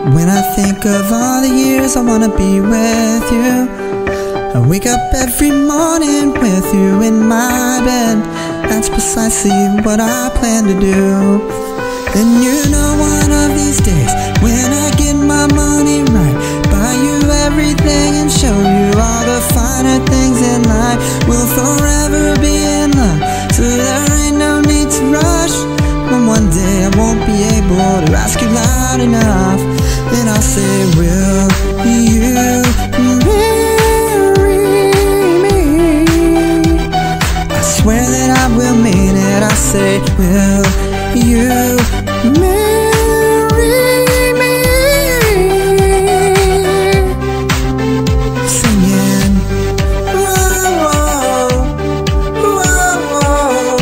When I think of all the years I wanna be with you, I wake up every morning with you in my bed. That's precisely what I plan to do. And you know one of these days, when I get my money right, buy you everything and show you all the finer things in life. We'll forever be in love, so there ain't no need to rush. But one day I won't be able to ask you loud enough. Then I'll say, will you marry me? I swear that I will mean it. I say, will you marry me? Singing, whoa, whoa, whoa,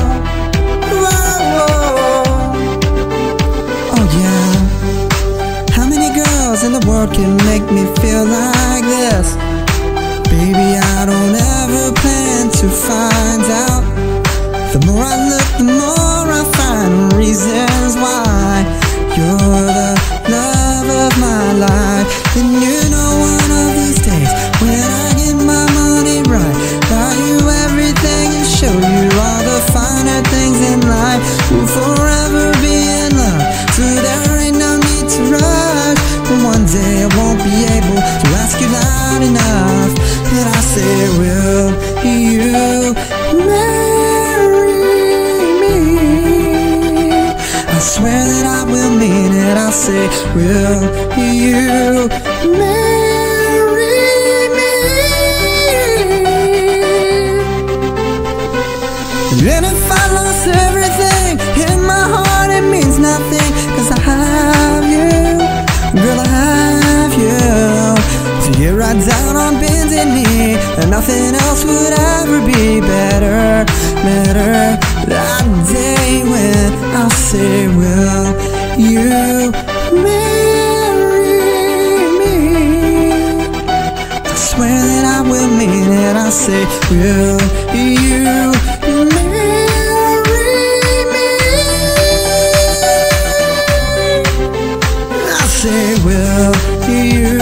whoa, whoa. Oh yeah. How many girls in the world can make me feel like this? Baby, I don't ever plan to find out. The more I look, the more I find reasons why you're the love of my life. And you know one of these days, when I get my money right, buy you everything and show you all the finer things in life. We'll forever be in love, so there ain't no need to rush. But one day I won't be able to ask you loud enough. And I say, will you marry me? I swear that I will mean it. I say, will you marry me? And if I lost everything in my heart, it means nothing, 'cause I have you, girl, I have you. So you're right down on bending knee, and nothing else would ever be better, better. That day when I'll say, will you marry me? I swear that I will mean it. I say, will you marry me? I say, will you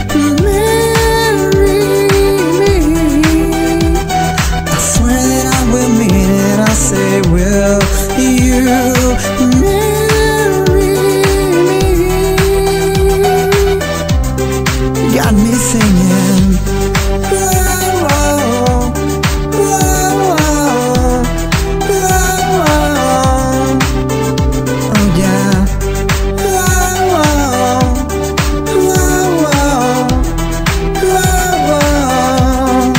marry me? I swear that I will mean it. I say, will you marry me? Got me singing. Whoa, whoa, whoa, whoa. Oh yeah. Whoa, whoa, whoa.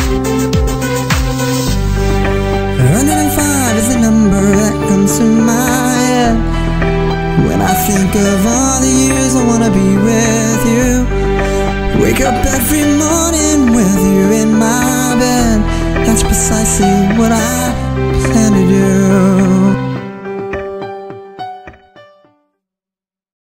105 is the number that comes to my head when I think of all the years I wanna be with you. Wake up every morning with you in my bed. That's precisely what I plan to do.